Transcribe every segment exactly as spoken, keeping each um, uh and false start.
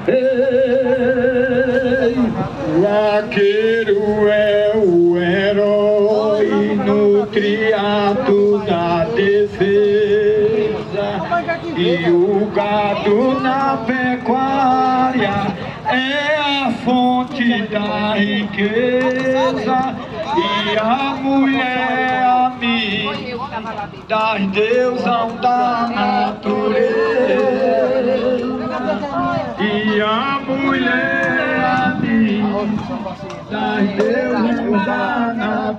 Ei, o arqueiro é o herói no triato da defesa, e o gado na pecuária é a fonte da riqueza, e a mulher amiga das deusas da natureza, e a mulher amiga das deusas da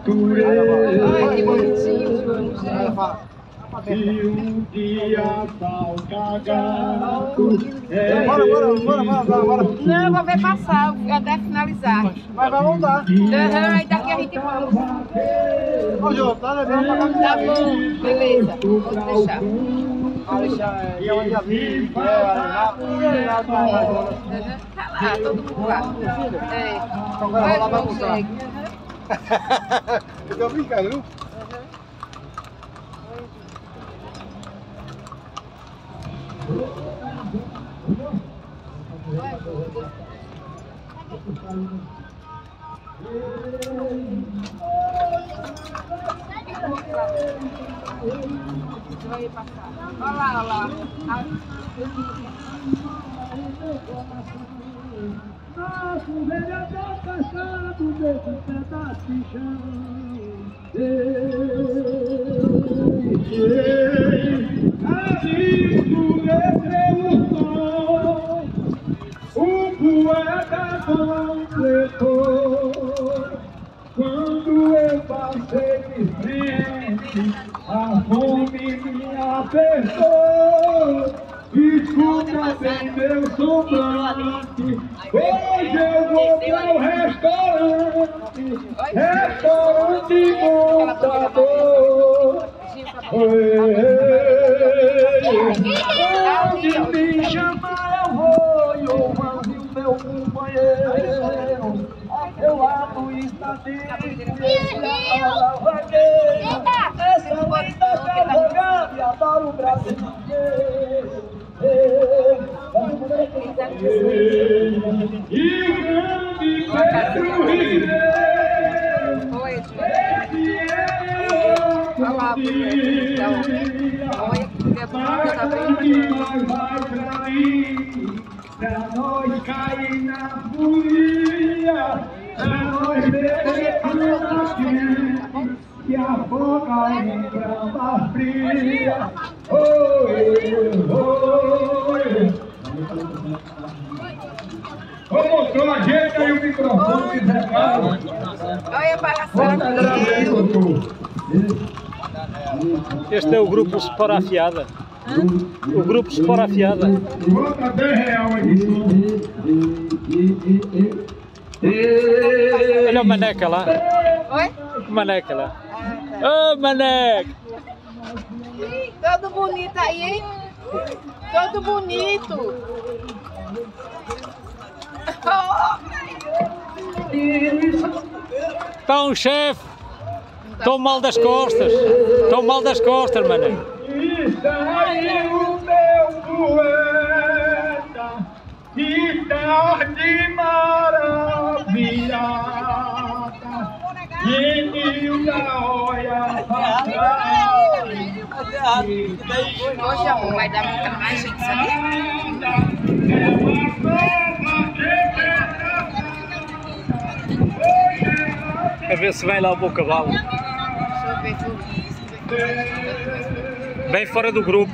natureza. Se um dia falta gato, é bora, bora, bora, bora, bora. Não, eu vou ver passar, até finalizar. Mas vai voltar. Aham, aí daqui a gente volta. Ô, Jô, tá levando pra cá. Tá bom, beleza, vou deixar. Vou deixar, é, é onde a vida, é, lá, Tá lá, todo mundo lá. É. Então agora vai lá bagunçar. Eu tô brincando, viu? Vai passar. Olha lá, olha lá. Nosso vereador passado desse pedaço de chão. Ei, amigo, letrei o som, o poeta completou. Quando eu passei de frente, a fome me apertou. Escuta bem meu semblante, hoje eu vou para o restaurante, restaurante montador. Onde me chamar eu vou, e eu mando o meu companheiro. Eu amo está dentro desse vagueiro. Essa linda advogada e adoro o Brasil inteiro. E o grande Pedro Ribeiro, esse é o dia, marca que nós vai trair, pra nós cair na folia, pra nós beber tudo que a boca entra pra fria. Oi, oi. Ô, mostrou a gente aí o microfone, Zé Carlos. Olha para a sala. Este é o grupo Separafiada. O grupo Separafiada. Bota dez reais aí. Olha o Maneca lá. Oi? O Maneca lá. Ô, Maneca! Todo bonito aí, hein? Todo bonito. Então, chefe, estou mal das costas. Estou mal das costas, Maneca. Está aí o meu poeta, que tarde maravilhada, genio da olha passada. Hoje, amor, vai dar muita mais gente, sabia? A ver se vem lá o meu cavalo. Deixa eu ver tudo. Bem fora do grupo.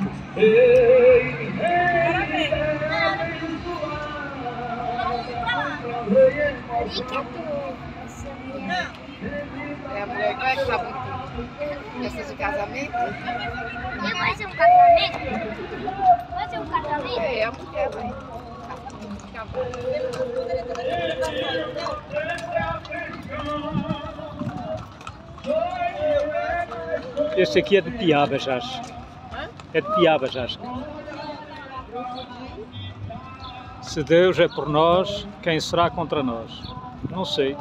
É a mulher que vai ficar muito. Festa de casamento? E vai ser um casamento? Vai ser um casamento? É, a mulher vai. Este aqui é de Piabas, acho. É de Piabas, acho. Se Deus é por nós, quem será contra nós? Não sei.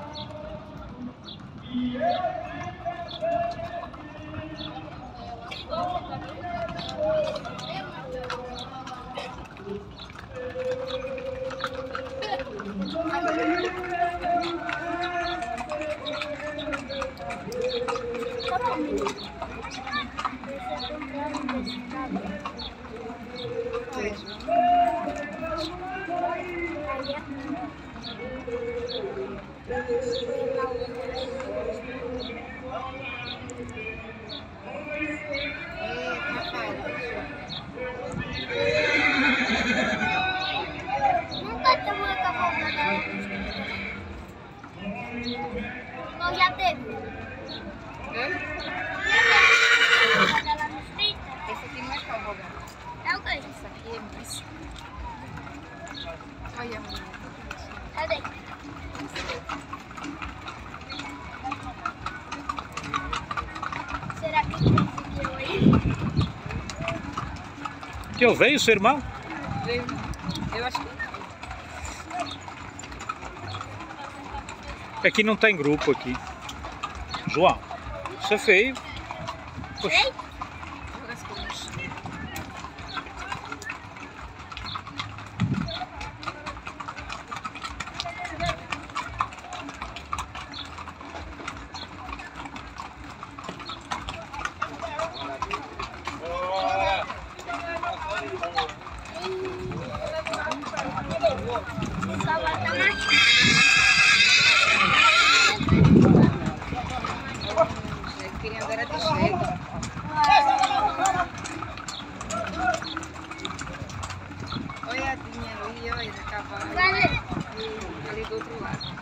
Nunca te voy a acabar nada. Não, já teve. Hã? Ela nos frita. Esse aqui não é qual, Roberto? É o quê? Esse aqui é mais. Olha, menina. Cadê? Será que conseguiu aí? Que ele veio, seu irmão? Veio. Eu acho que não. Aqui não tem grupo aqui. João, isso é feio. Poxa, Joga as coisas. Só bota mais. Eu queria andar de jeito. Olha a tinha ali, olha a cavalo. Cadê? Ali do outro lado.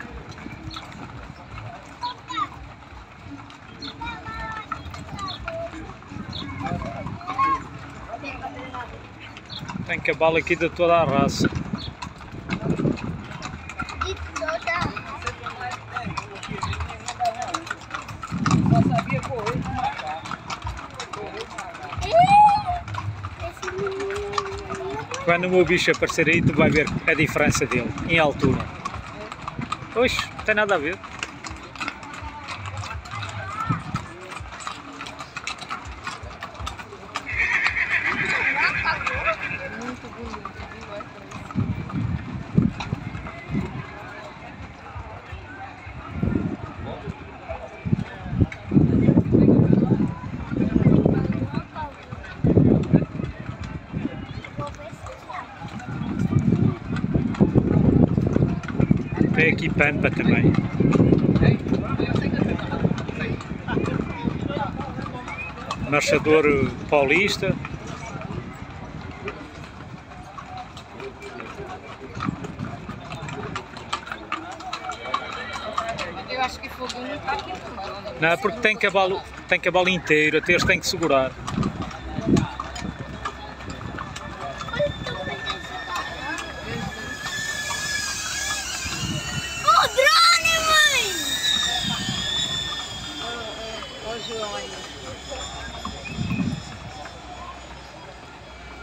tem cavalo aqui de toda a raça. De toda a raça. Só sabia correr e marcar. Esse menino. Quando o meu bicho aparecer aí, tu vai ver a diferença dele, em altura. Oxe, não tem nada a ver. Muito bonito, viu? Olha pra Tem aqui Pampa também. Marchador paulista. Eu acho que fogo não está aqui não. Não, é porque tem cavalo, tem cavalo inteiro, até eles têm que segurar. O drone, mãe! Olha o João aí.